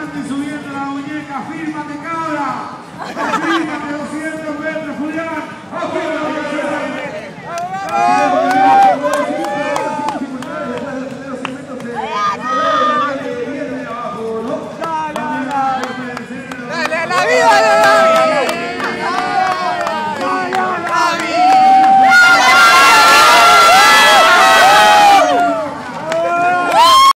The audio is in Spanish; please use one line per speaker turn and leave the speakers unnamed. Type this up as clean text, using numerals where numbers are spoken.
adelante y subiendo la muñeca. Fírmate, cabra. Fírmate 200 metros, Julián. ¡Vamos!